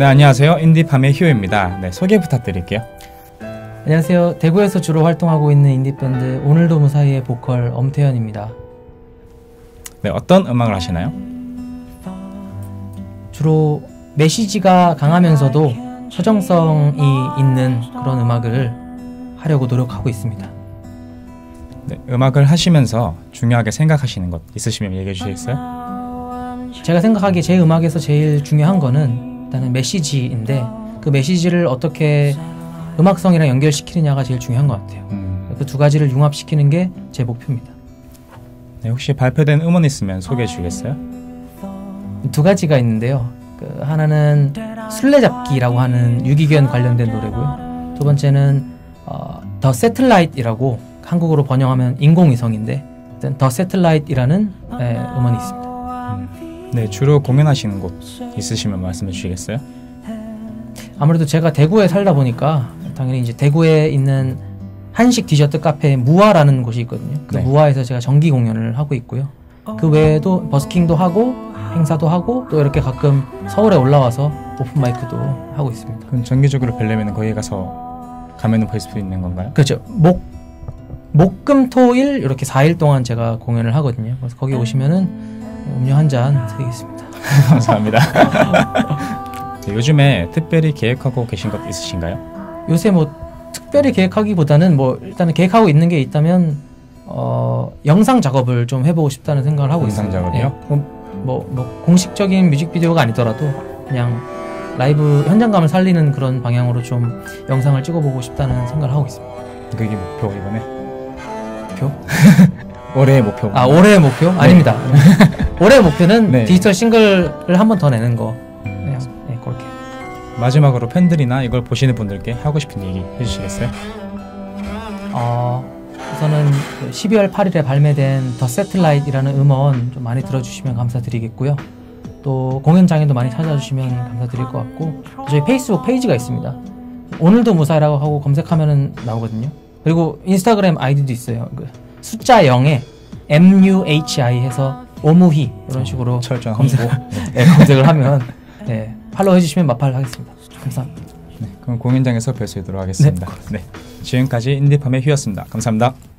네, 안녕하세요. 인디팜의 휴입니다. 네, 소개 부탁드릴게요. 안녕하세요. 대구에서 주로 활동하고 있는 인디밴드 오늘도 무사히의 보컬 엄태현입니다. 네, 어떤 음악을 하시나요? 주로 메시지가 강하면서도 서정성이 있는 그런 음악을 하려고 노력하고 있습니다. 네, 음악을 하시면서 중요하게 생각하시는 것 있으시면 얘기해 주시겠어요? 제가 생각하기에 제 음악에서 제일 중요한 거는 일단은 메시지인데, 그 메시지를 어떻게 음악성이랑 연결시키느냐가 제일 중요한 것 같아요. 그 두 가지를 융합시키는 게 제 목표입니다. 네, 혹시 발표된 음원 있으면 소개해 주시겠어요? 두 가지가 있는데요. 하나는 술래잡기라고 하는 유기견 관련된 노래고요. 두 번째는 더 세틀라이트이라고 한국어로 번역하면 인공위성인데, 더 세틀라이트이라는 음원이 있습니다. 네, 주로 공연하시는 곳 있으시면 말씀해 주시겠어요? 아무래도 제가 대구에 살다 보니까 당연히 이제 대구에 있는 한식 디저트 카페 무아라는 곳이 있거든요. 그 네. 무아에서 제가 정기 공연을 하고 있고요. 그 외에도 버스킹도 하고 행사도 하고 또 이렇게 가끔 서울에 올라와서 오픈 마이크도 하고 있습니다. 그럼 정기적으로 뵈려면 거기 가서 가면은 볼 수 있는 건가요? 그렇죠. 목금토일 이렇게 4일 동안 제가 공연을 하거든요. 그래서 거기 오시면은 음료 한 잔 드리겠습니다. 감사합니다. 네, 요즘에 특별히 계획하고 계신 것 있으신가요? 요새 뭐 특별히 계획하기보다는 뭐 일단은 계획하고 있는 게 있다면 영상 작업을 좀 해보고 싶다는 생각을 하고 있어요. 영상 작업이요? 네. 뭐 공식적인 뮤직비디오가 아니더라도 그냥 라이브 현장감을 살리는 그런 방향으로 좀 영상을 찍어보고 싶다는 생각을 하고 있습니다. 그게 목표 이번에? 표? 올해의 목표. 아, 올해의 목표? 네. 아닙니다. 올해의 목표는 네. 디지털 싱글을 한 번 더 내는 거. 네, 그렇게. 마지막으로 팬들이나 이걸 보시는 분들께 하고 싶은 얘기 해주시겠어요? 우선은 12월 8일에 발매된 더 세틀라이트이라는 음원 좀 많이 들어주시면 감사드리겠고요. 또 공연장에도 많이 찾아주시면 감사드릴 것 같고, 저희 페이스북 페이지가 있습니다. 오늘도 무사히라고 하고 검색하면 나오거든요. 그리고 인스타그램 아이디도 있어요. 숫자 0에 MUHI 해서 오무희 이런 식으로 검색을 하면 팔로우 해주시면 마팔 하겠습니다. 감사합니다. 네, 그럼 공연장에서 뵐 수 있도록 하겠습니다. 네. 지금까지 인디팜의 휴였습니다. 감사합니다.